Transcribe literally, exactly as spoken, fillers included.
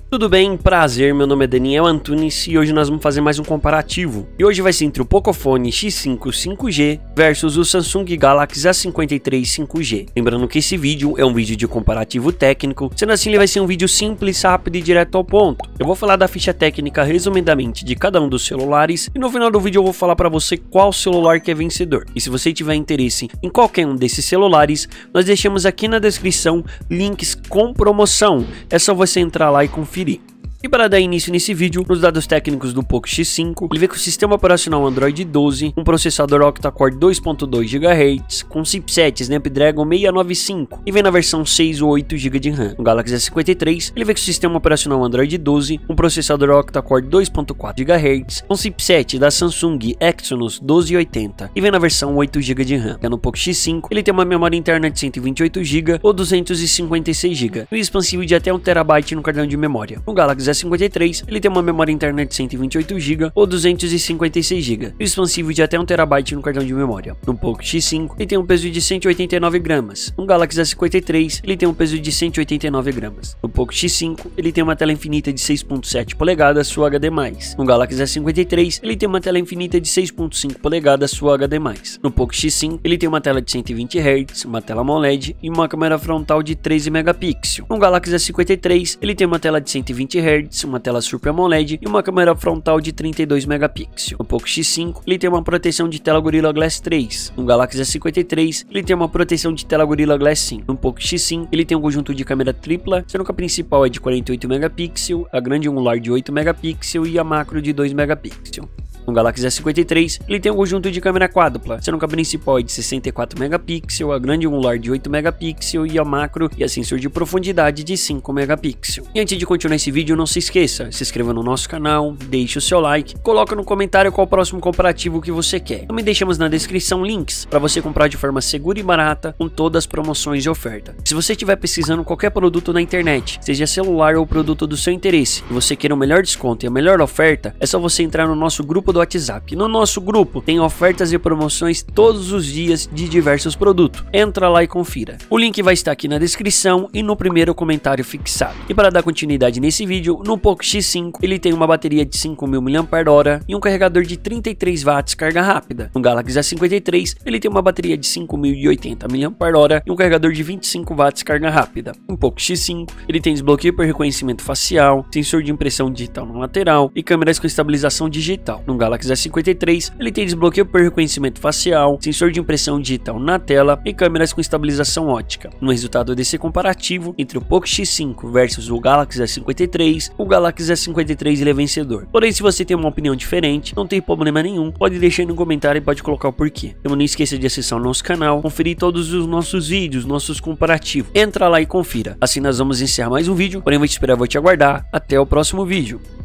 Tudo bem? Prazer, meu nome é Daniel Antunes e hoje nós vamos fazer mais um comparativo. E hoje vai ser entre o Pocophone X cinco cinco G versus o Samsung Galaxy A cinquenta e três cinco G. Lembrando que esse vídeo é um vídeo de comparativo técnico, sendo assim ele vai ser um vídeo simples, rápido e direto ao ponto. Eu vou falar da ficha técnica resumidamente de cada um dos celulares e no final do vídeo eu vou falar para você qual celular que é vencedor. E se você tiver interesse em qualquer um desses celulares, nós deixamos aqui na descrição links com promoção. É só você entrar lá e conferir. E para dar início nesse vídeo, nos dados técnicos do Poco X cinco, ele vem com o sistema operacional Android doze, um processador octa-core dois ponto dois gigahertz, com chipset Snapdragon seiscentos e noventa e cinco e vem na versão seis ou oito gigas de RAM. No Galaxy A cinquenta e três, ele vem com o sistema operacional Android doze, um processador octa-core dois ponto quatro gigahertz, com chipset da Samsung Exynos doze oitenta e vem na versão oito gigas de RAM. Já no Poco X cinco, ele tem uma memória interna de cento e vinte e oito gigas ou duzentos e cinquenta e seis gigas, e expansível de até um terabyte no cartão de memória. No Galaxy A cinquenta e três, ele tem uma memória interna de cento e vinte e oito gigas ou duzentos e cinquenta e seis gigas, e expansível de até um terabyte no cartão de memória. No Poco X cinco, ele tem um peso de cento e oitenta e nove gramas. No Galaxy A cinquenta e três, ele tem um peso de cento e oitenta e nove gramas. No Poco X cinco, ele tem uma tela infinita de seis ponto sete polegadas Full H D mais. No Galaxy A cinquenta e três, ele tem uma tela infinita de seis ponto cinco polegadas Full H D mais. No Poco X cinco, ele tem uma tela de cento e vinte hertz, uma tela AMOLED e uma câmera frontal de treze megapixels. No Galaxy A cinquenta e três, ele tem uma tela de cento e vinte hertz, uma tela Super AMOLED e uma câmera frontal de trinta e dois megapixels. No Poco X cinco, ele tem uma proteção de tela Gorilla Glass três. No Galaxy A cinquenta e três, ele tem uma proteção de tela Gorilla Glass cinco. No Poco X cinco, ele tem um conjunto de câmera tripla, sendo que a principal é de quarenta e oito megapixels, a grande angular de oito megapixels e a macro de dois megapixels. No Galaxy A cinquenta e três, ele tem um conjunto de câmera quádrupla, sendo que a principal é de sessenta e quatro megapixels, a grande angular de oito megapixels e a macro e a sensor de profundidade de cinco megapixels. E antes de continuar esse vídeo, não se esqueça, se inscreva no nosso canal, deixe o seu like, coloca no comentário qual o próximo comparativo que você quer. Também deixamos na descrição links para você comprar de forma segura e barata com todas as promoções e oferta. Se você estiver pesquisando qualquer produto na internet, seja celular ou produto do seu interesse, e você queira o melhor desconto e a melhor oferta, é só você entrar no nosso grupo do WhatsApp. No nosso grupo tem ofertas e promoções todos os dias de diversos produtos. Entra lá e confira. O link vai estar aqui na descrição e no primeiro comentário fixado. E para dar continuidade nesse vídeo, no Poco X cinco ele tem uma bateria de cinco mil miliampères-hora e um carregador de trinta e três watts carga rápida. No Galaxy A cinquenta e três ele tem uma bateria de cinco mil e oitenta miliampères-hora e um carregador de vinte e cinco watts carga rápida. No Poco X cinco ele tem desbloqueio por reconhecimento facial, sensor de impressão digital no lateral e câmeras com estabilização digital. No Galaxy A cinquenta e três ele tem desbloqueio por reconhecimento facial, sensor de impressão digital na tela e câmeras com estabilização ótica. No resultado desse comparativo entre o Poco X cinco versus o Galaxy A cinquenta e três, o Galaxy A cinquenta e três ele é vencedor. Porém, se você tem uma opinião diferente, não tem problema nenhum, pode deixar aí no comentário e pode colocar o porquê. Então não esqueça de acessar o nosso canal, conferir todos os nossos vídeos, nossos comparativos. Entra lá e confira. Assim nós vamos encerrar mais um vídeo, porém vou te esperar, vou te aguardar. Até o próximo vídeo.